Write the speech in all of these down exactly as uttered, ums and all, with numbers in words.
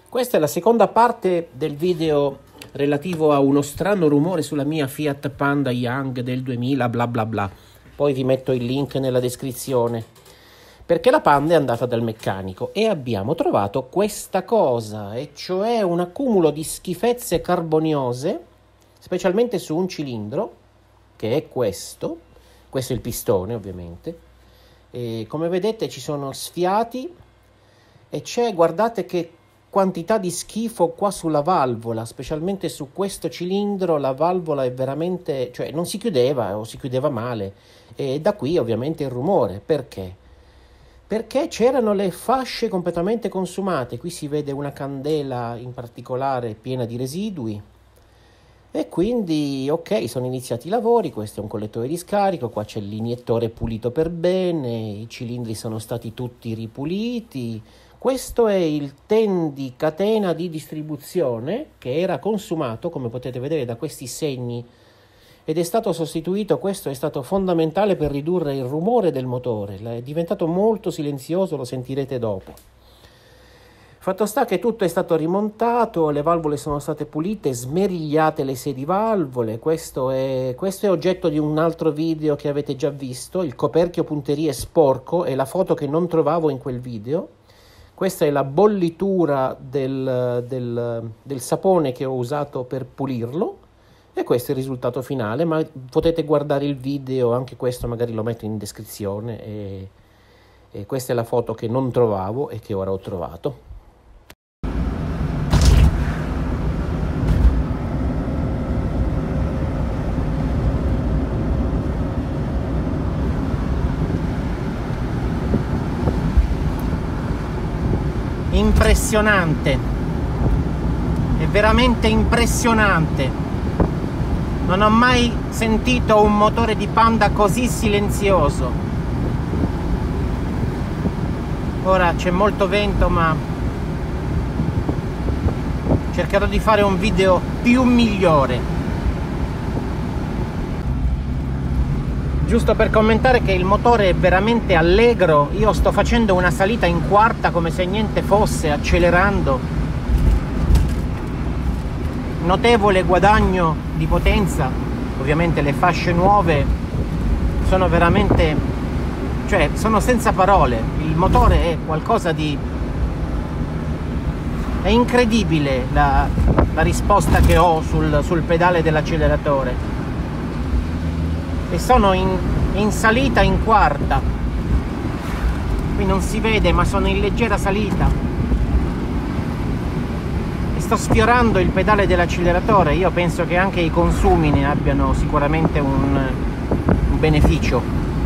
Questa è la seconda parte del video relativo a uno strano rumore sulla mia Fiat Panda Young del duemila bla bla bla. Poi vi metto il link nella descrizione. Perché la Panda è andata dal meccanico e abbiamo trovato questa cosa, e cioè un accumulo di schifezze carboniose, specialmente su un cilindro, che è questo. Questo è il pistone, ovviamente. E come vedete ci sono sfiati e c'è, guardate che quantità di schifo qua sulla valvola, specialmente su questo cilindro. La valvola è veramente, cioè non si chiudeva o si chiudeva male, e da qui ovviamente il rumore. Perché? Perché c'erano le fasce completamente consumate. Qui si vede una candela in particolare piena di residui, e quindi ok, sono iniziati i lavori. Questo è un collettore di scarico, qua c'è l'iniettore pulito per bene, i cilindri sono stati tutti ripuliti. Questo è il tendi catena di distribuzione che era consumato, come potete vedere da questi segni, ed è stato sostituito. Questo è stato fondamentale per ridurre il rumore del motore, è diventato molto silenzioso, lo sentirete dopo. Fatto sta che tutto è stato rimontato, le valvole sono state pulite, smerigliate le sedivalvole. Questo è, questo è oggetto di un altro video che avete già visto, il coperchio punterie sporco, è la foto che non trovavo in quel video. Questa è la bollitura del, del, del sapone che ho usato per pulirlo, e questo è il risultato finale, ma potete guardare il video, anche questo magari lo metto in descrizione, e, e questa è la foto che non trovavo e che ora ho trovato. Impressionante, è veramente impressionante. Non ho mai sentito un motore di Panda così silenzioso. Ora c'è molto vento, ma cercherò di fare un video più migliore. Giusto per commentare che il motore è veramente allegro. Io sto facendo una salita in quarta come se niente fosse, accelerando. Notevole guadagno di potenza. Ovviamente le fasce nuove sono veramente, cioè sono senza parole. Il motore è qualcosa di, è incredibile la, la risposta che ho sul, sul pedale dell'acceleratore. E sono in, in salita in quarta. Qui non si vede, ma sono in leggera salita e sto sfiorando il pedale dell'acceleratore. Io penso che anche i consumi ne abbiano sicuramente un, un beneficio.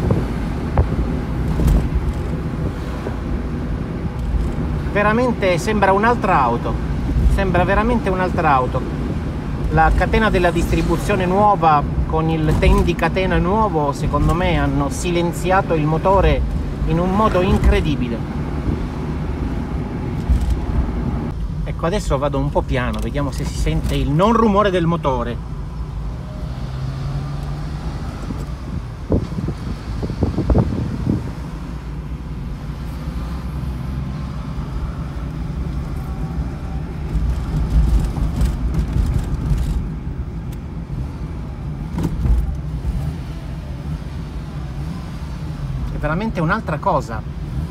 Veramente sembra un'altra auto, sembra veramente un'altra auto. La catena della distribuzione nuova con il tendi catena nuovo, secondo me, hanno silenziato il motore in un modo incredibile. Ecco, adesso vado un po' piano, vediamo se si sente il non rumore del motore. Veramente un'altra cosa.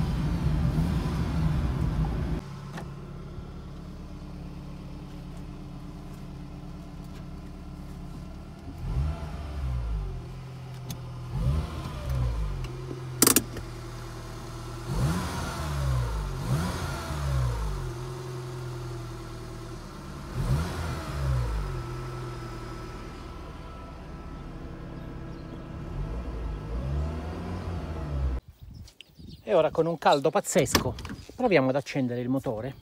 E ora, con un caldo pazzesco, proviamo ad accendere il motore.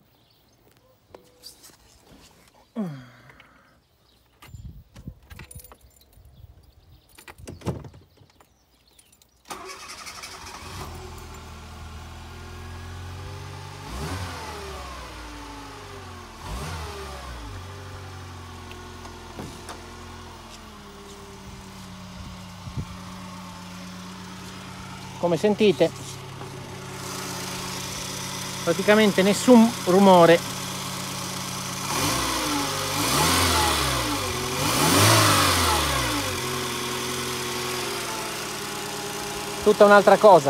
Come sentite, praticamente nessun rumore. Tutta un'altra cosa.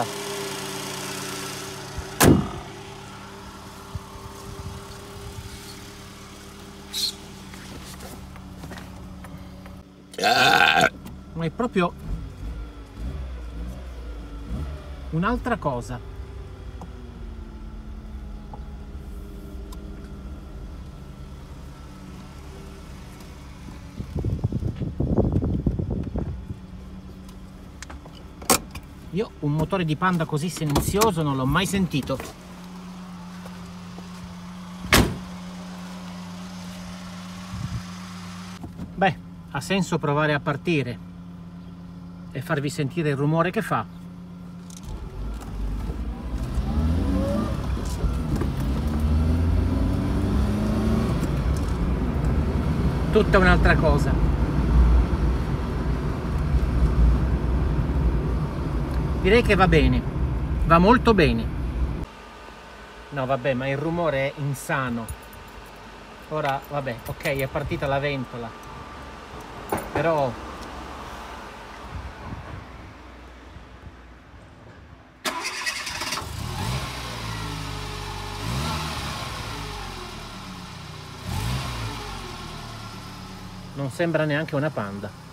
Ma è proprio un'altra cosa. Io un motore di Panda così silenzioso non l'ho mai sentito. Beh, ha senso provare a partire e farvi sentire il rumore che fa. Tutta un'altra cosa. Direi che va bene, va molto bene. No vabbè, ma il rumore è insano. Ora vabbè, ok, è partita la ventola, però non sembra neanche una Panda.